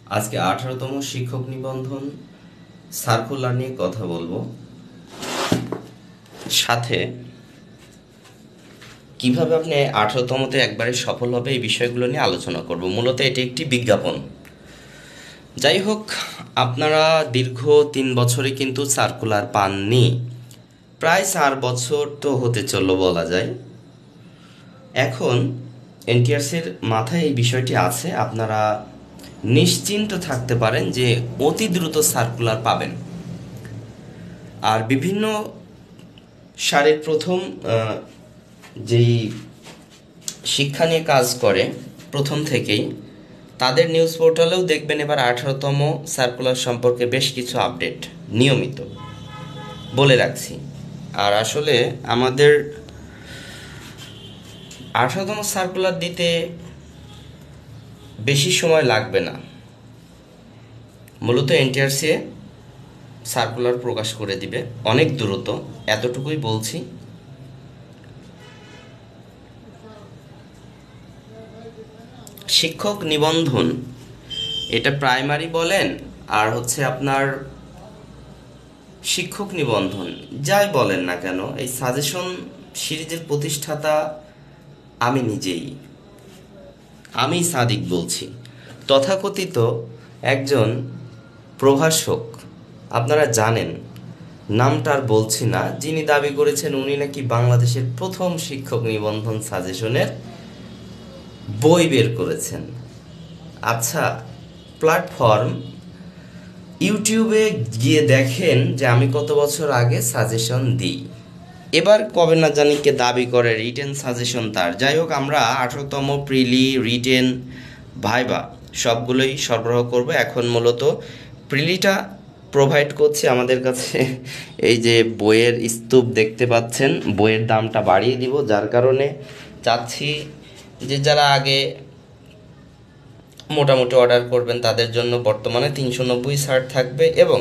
আজকে 18তম শিক্ষক নিবন্ধন সার্কুলার নিয়ে কথা বলবো, সাথে কিভাবে আপনি 18তমতে একবারে সফল হবে এই বিষয়গুলো নিয়ে আলোচনা করব। মূলত এটি একটি বিজ্ঞাপন। যাই হোক, আপনারা দীর্ঘ 3 বছরে কিন্তু সার্কুলার পাননি, প্রায় 4 বছর তো হতে চলল বলা যায়। এখন এনটিআরসির মাথায় এই বিষয়টি আছে, আপনারা নিশ্চিন্ত থাকতে পারেন যে অতি দ্রুত সার্কুলার পাবেন। আর বিভিন্ন সারির প্রথম যেই শিক্ষা নিয়ে কাজ করে প্রথম থেকেই, তাদের নিউজ পোর্টালেও দেখবেন এবার 18তম সার্কুলার সম্পর্কে বেশ কিছু আপডেট নিয়মিত বলে রাখছি। আর আসলে আমাদের 18তম সার্কুলার দিতে বেশি সময় লাগবে না। মূলত এনটিআরসি সার্কুলার প্রকাশ করে দিবে অনেক দ্রুত, এতটুকুই বলছি। শিক্ষক নিবন্ধন, এটা প্রাইমারি বলেন আর হচ্ছে আপনার শিক্ষক নিবন্ধন যাই বলেন না কেন, এই সাজেশন সিরিজের প্রতিষ্ঠাতা আমি নিজেই, আমি সাদিক বলছি, তথাকথিত একজন প্রভাষক। আপনারা জানেন, নামটা আর বলছি না, যিনি দাবি করেছেন উনি নাকি বাংলাদেশের প্রথম শিক্ষক নিবন্ধন সাজেশনের বই বের করেছেন। আচ্ছা, প্ল্যাটফর্ম ইউটিউবে গিয়ে দেখেন যে আমি কত বছর আগে সাজেশন দিই। এবার কবে না জানি কে দাবি করে রিটেন সাজেশন তার। যাই হোক, আমরা 18তম প্রিলি, রিটেন, ভাইবা সবগুলোই সরবরাহ করব। এখন মূলত প্রিলিটা প্রোভাইড করছি আমাদের কাছে। এই যে বইয়ের স্তূপ দেখতে পাচ্ছেন, বইয়ের দামটা বাড়িয়ে দিব, যার কারণে চাচ্ছি যে যারা আগে মোটামুটি অর্ডার করবেন তাদের জন্য বর্তমানে 390 ছাড় থাকবে, এবং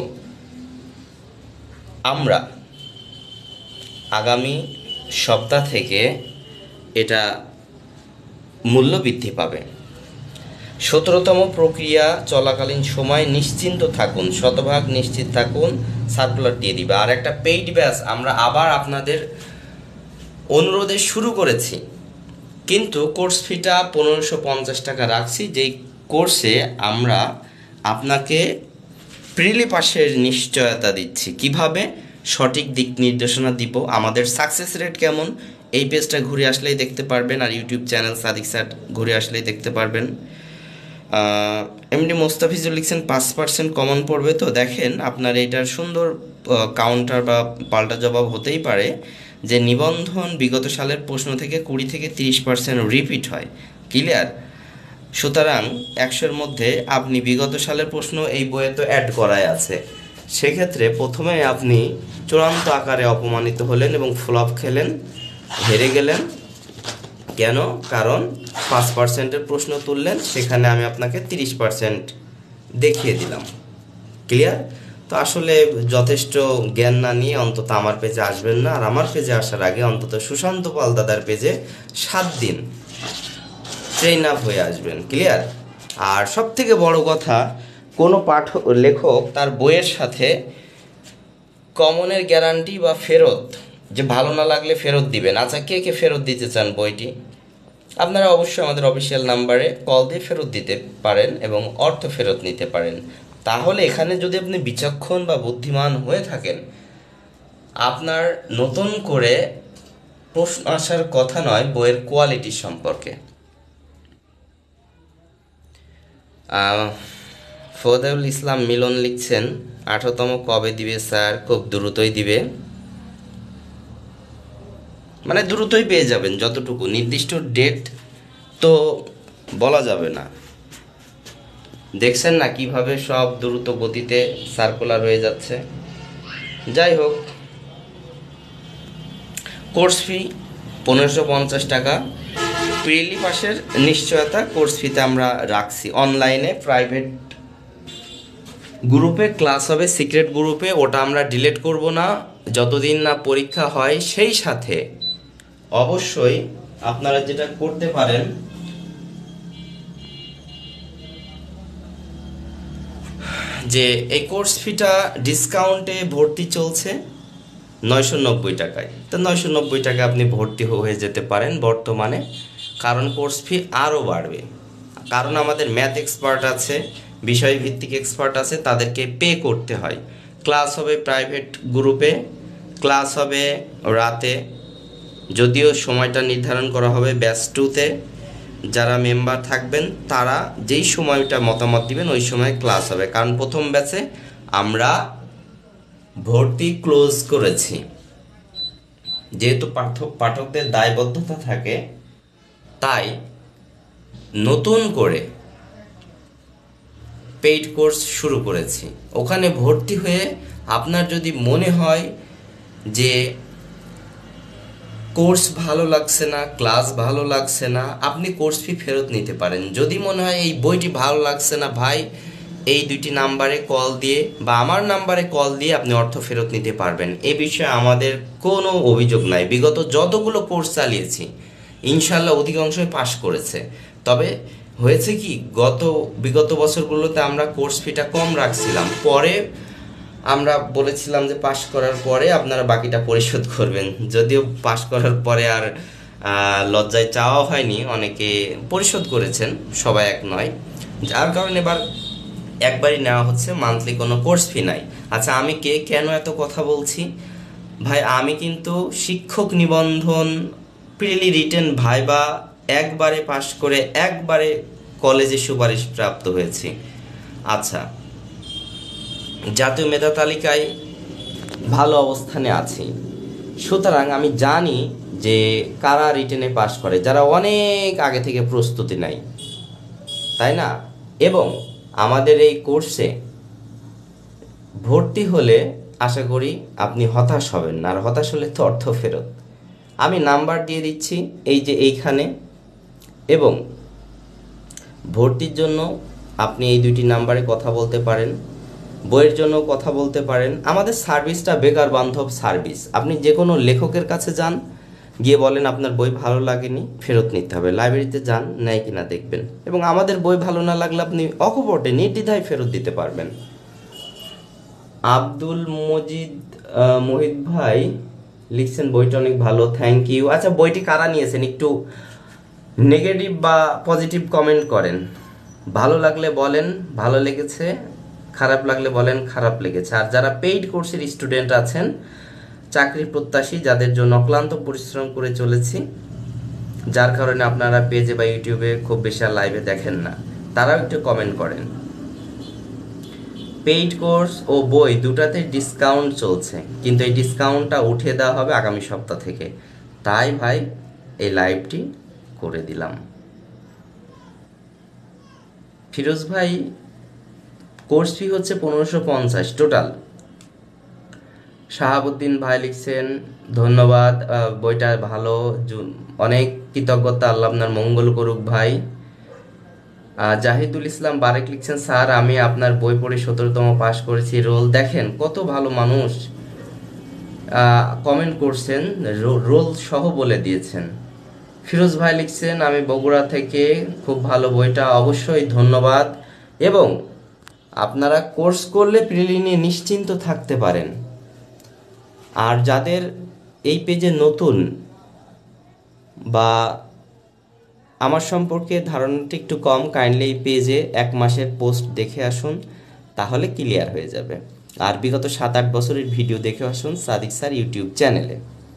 আমরা আগামী সপ্তাহ থেকে এটা মূল্য বৃদ্ধি পাবে। 17তম প্রক্রিয়া চলাকালীন সময় নিশ্চিন্ত থাকুন, শতভাগ নিশ্চিত থাকুন, সার্কুলার দিয়ে দিবে। আর একটা পেইড ব্যাচ আমরা আবার আপনাদের অনুরোধে শুরু করেছি, কিন্তু কোর্স ফিটা 1550 টাকা রাখছি, যেই কোর্সে আমরা আপনাকে প্রিলি পাসের নিশ্চয়তা দিচ্ছি। কিভাবে সঠিক দিক নির্দেশনা দিব, আমাদের সাকসেস রেট কেমন, এই পেজটা ঘুরে আসলেই দেখতে পারবেন। আর ইউটিউব চ্যানেল সাদিক স্যার ঘুরে আসলেই দেখতে পারবেন। এমডি মোস্তাফিজুর লিখছেন 5% কমন পড়বে। তো দেখেন, আপনার এটার সুন্দর কাউন্টার বা পাল্টা জবাব হতেই পারে যে নিবন্ধন বিগত সালের প্রশ্ন থেকে 20 থেকে 30% রিপিট হয়। ক্লিয়ার? সুতরাং 100-এর মধ্যে আপনি বিগত সালের প্রশ্ন এই বইয়ে তো অ্যাড করাই আছে। সেক্ষেত্রে প্রথমে আপনি চূড়ান্ত আকারে অপমানিত হলেন এবং ফ্লপ খেলেন, হেরে গেলেন। কেন? কারণ 5%-এর প্রশ্ন তুললেন, সেখানে আমি আপনাকে 30% দেখিয়ে দিলাম। ক্লিয়ার? তো আসলে যথেষ্ট জ্ঞান না নিয়ে অন্তত আমার পেজে আসবেন না। আর আমার পেজে আসার আগে অন্তত সুশান্ত পাল দাদার পেজে 7 দিন ট্রেন আপ হয়ে আসবেন। ক্লিয়ার? আর সব থেকে বড় কথা, কোনো লেখক তার বইয়ের সাথে কমনের গ্যারান্টি বা ফেরত, যে ভালো না লাগলে ফেরত দিবেন। আচ্ছা, কে কে ফেরত দিতে চান বইটি? আপনারা অবশ্যই আমাদের অফিসিয়াল নাম্বারে কল দিয়ে ফেরত দিতে পারেন এবং অর্থ ফেরত নিতে পারেন। তাহলে এখানে যদি আপনি বিচক্ষণ বা বুদ্ধিমান হয়ে থাকেন, আপনার নতুন করে প্রশ্ন আসার কথা নয় বইয়ের কোয়ালিটি সম্পর্কে। ফৌদাউল ইসলাম মিলন লিখছেন 18তম কবে দিবে স্যার? খুব দ্রুতই দিবে, মানে দ্রুতই পেয়ে যাবেন। যতটুকু নির্দিষ্ট ডেট তো বলা যাবে না। দেখছেন না কিভাবে সব দ্রুত গতিতে সার্কুলার হয়ে যাচ্ছে। যাই হোক, কোর্স ফি 1550 টাকা, প্রিলি পাসের নিশ্চয়তা কোর্স ফিতে আমরা রাখছি। অনলাইনে প্রাইভেট গ্রুপে ক্লাস হবে, সিক্রেট গ্রুপে, ওটা আমরা ডিলিট করব না যতদিন না পরীক্ষা হয়। সেই সাথে অবশ্যই আপনারা যেটা করতে পারেন, যে এই কোর্স ফিটা ডিসকাউন্টে ভর্তি চলছে 990 টাকায়। তো 990 টাকা আপনি ভর্তি হয়ে যেতে পারেন বর্তমানে, কারণ কোর্স ফি আরও বাড়বে। কারণ আমাদের ম্যাথ এক্সপার্ট আছে, বিষয়ভিত্তিক এক্সপার্ট আছে, তাদেরকে পে করতে হয়। ক্লাস হবে প্রাইভেট গ্রুপে, ক্লাস হবে রাতে, যদিও সময়টা নির্ধারণ করা হবে ব্যাচ 2-তে। যারা মেম্বার থাকবেন তারা যেই সময়টা মতামত দিবেন ওই সময় ক্লাস হবে, কারণ প্রথম ব্যাচে আমরা ভর্তি ক্লোজ করেছি। যেহেতু পাঠকদের দায়বদ্ধতা থাকে, তাই নতুন করে পেইড কোর্স শুরু করেছি। ওখানে ভর্তি হয়ে আপনার যদি মনে হয় যে কোর্স ভালো লাগছে না, ক্লাস ভালো লাগছে না, আপনি কোর্স ফি ফেরত নিতে পারেন। যদি মনে হয় এই বইটি ভালো লাগছে না ভাই, এই 2টি নাম্বারে কল দিয়ে বা আমার নাম্বারে কল দিয়ে আপনি অর্থ ফেরত নিতে পারবেন। এ বিষয়ে আমাদের কোনো অভিযোগ নাই। বিগত যতগুলো কোর্স চালিয়েছি ইনশাল্লাহ অধিকাংশই পাশ করেছে। তবে হয়েছে কি, বিগত বছরগুলোতে আমরা কোর্স ফিটা কম রাখছিলাম, পরে আমরা বলেছিলাম যে পাশ করার পরে আপনারা বাকিটা পরিশোধ করবেন। যদিও পাশ করার পরে আর লজ্জায় চাওয়া হয়নি, অনেকে পরিশোধ করেছেন, সবাই এক নয়। যার কারণে এবার একবারই নেওয়া হচ্ছে, মান্থলি কোনো কোর্স ফি নাই। আচ্ছা, আমি কেন এত কথা বলছি ভাই, আমি কিন্তু শিক্ষক নিবন্ধন প্রিলি রিটেন ভাইবা একবারে পাশ করে একবারে কলেজে সুপারিশ প্রাপ্ত হয়েছি। আচ্ছা, জাতীয় মেধা তালিকায় ভালো অবস্থানে আছি, সুতরাং আমি জানি যে কারা রিটেনে পাশ করে, যারা অনেক আগে থেকে প্রস্তুতি নেয়, তাই না? এবং আমাদের এই কোর্সে ভর্তি হলে আশা করি আপনি হতাশ হবেন না, আর হতাশ হলে তো অর্থ ফেরত। আমি নাম্বার দিয়ে দিচ্ছি এই যে এইখানে, এবং ভর্তির জন্য আপনি এই 2টি নাম্বারে কথা বলতে পারেন, বইয়ের জন্য কথা বলতে পারেন। আমাদের সার্ভিসটা বেকার বান্ধব সার্ভিস। আপনি যে কোনো লেখকের কাছে যান, গিয়ে বলেন আপনার বই ভালো লাগেনি, ফেরত নিতে হবে। লাইব্রেরিতে যান, নেয় কিনা দেখবেন, এবং আমাদের বই ভালো না লাগলে আপনি অকপটে নির্দ্বিধায় ফেরত দিতে পারবেন। আব্দুল মজিদ ভাই লিখছেন বইটা অনেক ভালো, থ্যাংক ইউ। আচ্ছা, বইটি কারা নিয়েছেন একটু নেগেটিভ বা পজিটিভ কমেন্ট করেন। ভালো লাগলে বলেন ভালো লেগেছে, খারাপ লাগলে বলেন খারাপ লেগেছে। আর যারা পেইড কোর্সের স্টুডেন্ট আছেন, চাকরি প্রত্যাশী, যাদের জন্য অক্লান্ত পরিশ্রম করে চলেছি, যার কারণে আপনারা পেজে বা ইউটিউবে খুব বেশি লাইভে দেখেন না, তারাও একটু কমেন্ট করেন। পেইড কোর্স ও বই দুটাতে ডিসকাউন্ট চলছে, কিন্তু এই ডিসকাউন্টটা উঠিয়ে দেওয়া হবে আগামী সপ্তাহ থেকে। তাই ভাই এই লাইভটি করে দিলাম। ফিরোজ ভাই, কোর্স ফি হচ্ছে 1550 টোটাল। শাহাবুদ্দিন ভাই লিখছেন ধন্যবাদ, বইটা ভালো, অনেক কৃতজ্ঞতা, আল্লাহ আপনার মঙ্গল করুক ভাই। জাহিদুল ইসলাম বারেক লিখছেন স্যার আমি আপনার বই পড়ে 17তম পাশ করেছি, রোল দেখেন। কত ভালো মানুষ কমেন্ট করছেন, রোল সহ বলে দিয়েছেন। ফিরোজ ভাই লিখছেন আমি বগুড়া থেকে, খুব ভালো বইটা, অবশ্যই ধন্যবাদ। এবং আপনারা কোর্স করলে প্রিলি নিয়ে নিশ্চিন্ত থাকতে পারেন। আর যাদের এই পেজে নতুন বা আমার সম্পর্কে ধারণাটা একটু কম, কাইন্ডলি এই পেজে 1 মাসের পোস্ট দেখে আসুন, তাহলে ক্লিয়ার হয়ে যাবে। আর বিগত 7-8 বছরের ভিডিও দেখে আসুন সাদিক স্যার ইউটিউব চ্যানেলে।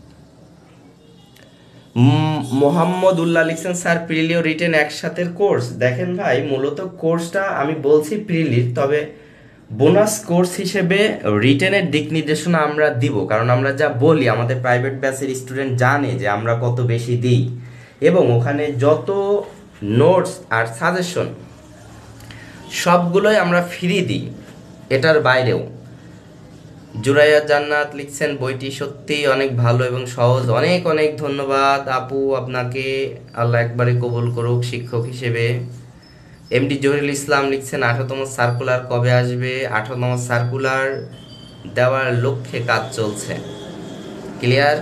মোহাম্মদ উল্লাহ লিখছেন স্যার প্রিলি ও রিটেন একসাথের কোর্স। দেখেন ভাই, মূলত কোর্সটা আমি বলছি প্রিলির, তবে বোনাস কোর্স হিসেবে রিটেনের দিক নির্দেশনা আমরা দিব, কারণ আমরা যা বলি আমাদের প্রাইভেট ব্যাচের স্টুডেন্ট জানে যে আমরা কত বেশি দিই, এবং ওখানে যত নোটস আর সাজেশন সবগুলোই আমরা ফ্রি দিই, এটার বাইরেও। জুরাইয়া জান্নাত লিখছেন বইটি সত্যি অনেক ভালো এবং সহজ, অনেক অনেক ধন্যবাদ আপু আপনাকে, আল্লাহ একবারে কবুল করুক শিক্ষক হিসেবে। এমডি জহিরুল ইসলাম লিখছেন 18তম সার্কুলার কবে আসবে? 18তম সার্কুলার দেওয়ার লক্ষ্যে কাজ চলছে। ক্লিয়ার?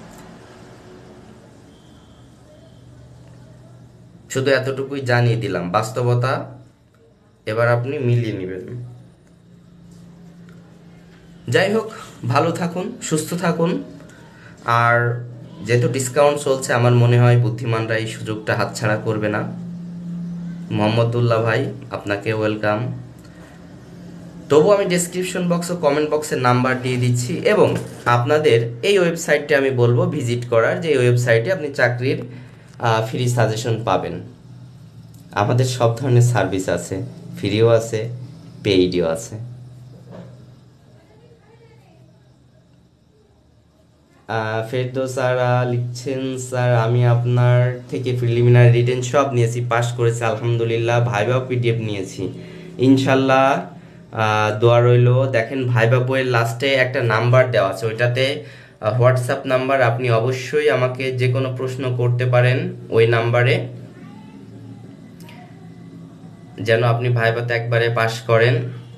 শুধু এতটুকুই জানিয়ে দিলাম, বাস্তবতা এবার আপনি মিলিয়ে নেবেন। যাই হোক, ভালো থাকুন, সুস্থ থাকুন। আর যেহেতু ডিসকাউন্ট চলছে, আমার মনে হয় বুদ্ধিমানরা এই সুযোগটা হাতছাড়া করবে না। মোহাম্মদুল্লাহ ভাই, আপনাকে ওয়েলকাম। তবু আমি ডেসক্রিপশন বক্স ও কমেন্ট বক্সে নাম্বার দিয়ে দিচ্ছি, এবং আপনাদের এই ওয়েবসাইটটি আমি বলবো ভিজিট করার, যে ওয়েবসাইটে আপনি চাকরির ফ্রি সাজেশন পাবেন। আমাদের সব ধরনের সার্ভিস আছে, ফ্রিও আছে, পেইডও আছে। ফেরদৌসারা লিখছেন, স্যার আমি আপনার থেকে প্রিলিমিনারি রিটেন সব নিয়েছি, পাস করেছি আলহামদুলিল্লাহ, ভাইবা পিডিএফ নিয়েছি ইনশাল্লাহ। দোয়া রইল। দেখেন ভাইবা বইয়ের লাস্টে একটা নাম্বার দেওয়া আছে, ওইটাতে হোয়াটসঅ্যাপ নাম্বার, আপনি অবশ্যই আমাকে যে কোনো প্রশ্ন করতে পারেন ওই নাম্বারে, যেন আপনি ভাইবাতে একবারে পাস করেন।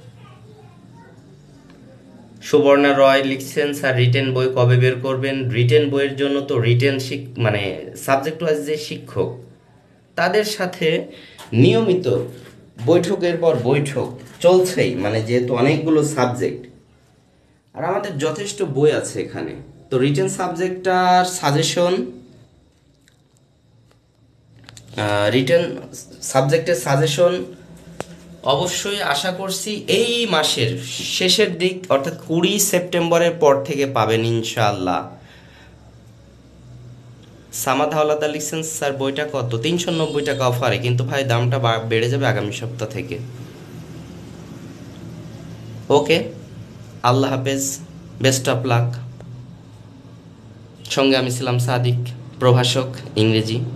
সুবর্ণা রয় লিখছেন, স্যার রিটেন বই কবে বের করবেন? রিটেন বইয়ের জন্য তো রিটেন মানে সাবজেক্ট ওয়াইজ যে শিক্ষক, তাদের সাথে নিয়মিত বৈঠকের পর বৈঠক চলছেই, মানে যেহেতু অনেকগুলো সাবজেক্ট আর আমাদের যথেষ্ট বই আছে এখানে, তো রিটেন সাবজেক্টটার সাজেশন, রিটেন সাবজেক্টের সাজেশন অবশ্যই আশা করছি এই মাসের শেষের দিক, অর্থাৎ 20 সেপ্টেম্বরের পর থেকে পাবেন ইনশাআল্লাহ। সামাদ হাওলাদার লিখছেন, স্যার বইটা কত? 390 টাকা অফারে, কিন্তু ভাই দামটা বেড়ে যাবে আগামী সপ্তাহ থেকে। ওকে, আল্লাহ হাফেজ, বেস্ট অফ লাক। সঙ্গে আমি ছিলাম সাদিক, প্রভাষক ইংরেজি।